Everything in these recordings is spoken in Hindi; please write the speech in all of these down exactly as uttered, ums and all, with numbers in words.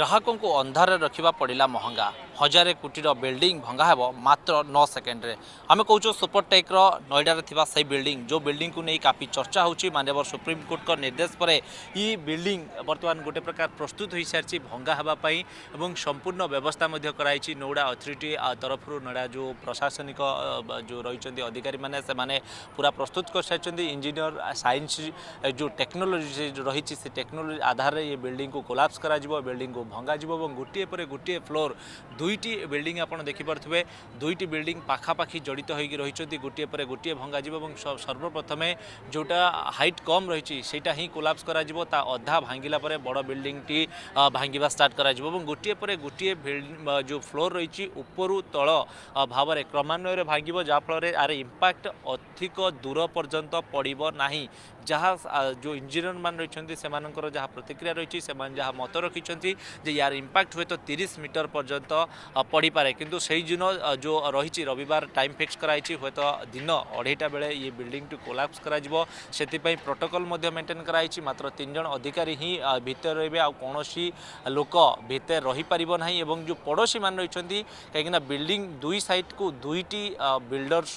ग्राहकों को अंधार रखा पड़ा महंगा हजार कोटी बिल्डिंग भंगा है मात्र नौ सेकेंड रे आम कहूँ सुपरटेक नोएडार थिबा सही बिल्डिंग जो बिल्डिंग को नहीं काफी चर्चा होची माननीय सुप्रीम कोर्ट का निर्देश पर ये बिल्डिंग बर्तमान गोटे प्रकार प्रस्तुत हो सारी भंगा होगापाई और संपूर्ण व्यवस्था कराई नोएडा अथॉरिटी तरफ नोएडा जो प्रशासनिक जो रही अधिकारी मैंने से माने पूरा प्रस्तुत कर सारी इंजीनियर साइंस जो टेक्नोलोजी रही से टेक्नोलोजी आधार ये बिल्डिंग को कोलाप्स करा बिल्डिंग को भंगा और गोटे पर गोटे फ्लोर दुईटी बिल्डिंग आपड़ देखिपे दुईटी बिल्डिंग पाखापाखि जड़ित होगी रही गोटे पर गोटे भंगा सर्वप्रथम जोटा हाइट कम रही सेटा ही कोलाप्स करा अधा भांगिला पर बड़ बिल्डिंग टी भांगा स्टार्ट करा गोटे पर गोटे जो फ्लोर रही उपरु तल भाव में क्रमान्वय भांग जहाँफल आर इंपैक्ट अधिक दूर पर्यंत पड़ब नहीं जहाँ जो इंजीनियर मान रही से जहाँ प्रतिक्रिया रही से जहाँ मत रखी यार इंपैक्ट हुए तो तीस मीटर पर्यंत पड़ पारे किंतु सही दिन जो रही रविवार टाइम फिक्स कराई हुए तो दिन अढ़ईटा बेले ये बिल्डिंग टू कोलाप्स करा प्रोटोकॉल मेंटेन कराई मात्र तीन जन अधिकारी ही भितर रही आ कौन लोक भितर रही पारिबो नहीं एवं जो पड़ोशी मान रही कहीं बिल्डिंग दुई साइड को दुईटी बिल्डर्स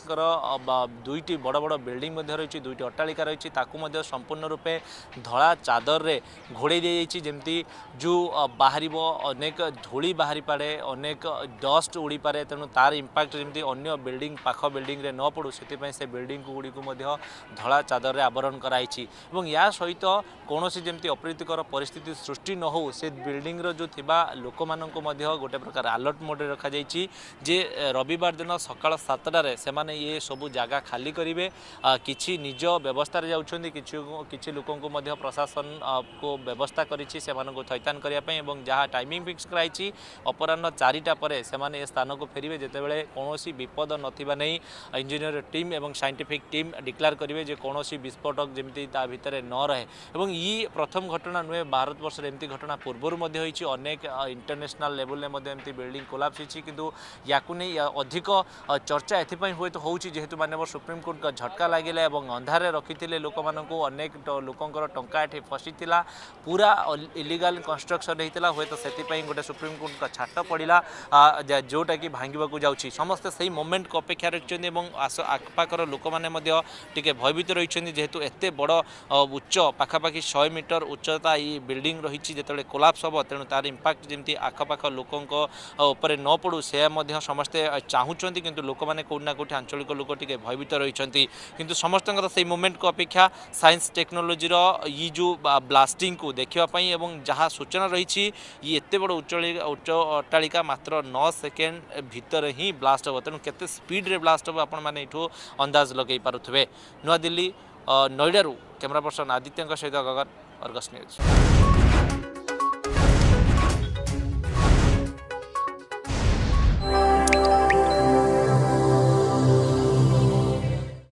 दुईटी बड़ बड़ बिल्डिंग रही दुईटी अट्टालिका रही संपूर्ण रूपे धला चादर रे घोड़े दी जमती जो बाहर अनेक धूली बाहरी पारे अनेक डस्ट उड़ी पारे तेणु तार इंपैक्ट जमी अन्य बिल्डिंग पाख बिल्डिंग रे न पड़ू से से बिल्डिंग गुड़ी को धला चादर रे आवरण कराई या सहित कौन जमी अप्रीतिकर परिस्थिति सृष्टि न हो से बिल्डिंग रो जो थिबा लोक मानक गोटे प्रकार अलर्ट मोड रे रखा जाइए जे रविवार दिन सकाळ सातटारे से माने ये सबू जगह खाली करेंगे किछि निज व्यवस्था रे जाउछन किसी लोकों को प्रशासन को व्यवस्था करी थैतान करने जहाँ टाइमिंग फिक्स कराई अपराह चारिटा पर से स्थान को फेरे जितेबाला कौन विपद नथिबा नहीं इंजीनियर टीम एवं साइंटिफिक टीम डिक्लेयर करेंगे जे कौन विस्फोटक जमी भितर न रहे और ये प्रथम घटना नुहे भारत वर्ष एमती घटना पूर्वर अनेक इंटरनेशनल लेवल में बिल्डिंग कोलाप्स होती किंतु याकू नहीं अधिक चर्चा एपाई हुए तो होची जेहेतु माननीय सुप्रीम कोर्ट का झटका लगे और अंधारे रखी लोक मानू अनेक लोकंर टंका एठी फसीला पूरा इलीगल कंस्ट्रक्शन होता हुए तो से गोटे सुप्रीम कोर्ट का छाट पड़ा जोटा कि भांगवाक जाऊँगी समस्ते से मोमेंट को अपेक्षा रखिंट आखपाखर लोक मैंने भयभीत रही जेहेतु एत बड़ उच्च पाखापाखि सौ मीटर उच्चता ये बिल्डिंग रही जो कोलाप्स हम तेणु तार इंपैक्ट जमी आखपाख लोकों न पड़ू से समस्ते चाहूँगी किंतु लोक मैंने कौटना कौटी आंचलिक लोक टे भयभीत रही किंतु समस्त से मोमेंट को अपेक्षा साइंस टेक्नोलोजी ये जो ब्लास्टिंग को देखापी और जहाँ सूचना रही ये एत बड़ उच्च उच्च अट्टालिका मात्र नौ सेकेंड भितर ही ब्लास्ट हम तेणु केते स्पीड रे ब्लास्ट हम आपण मैंने ये अंदाज लगे पारुथिबे। नुआ दिल्ली नोएडारू कैमरा पर्सन आदित्य सहित गगन अर्गस न्यूज।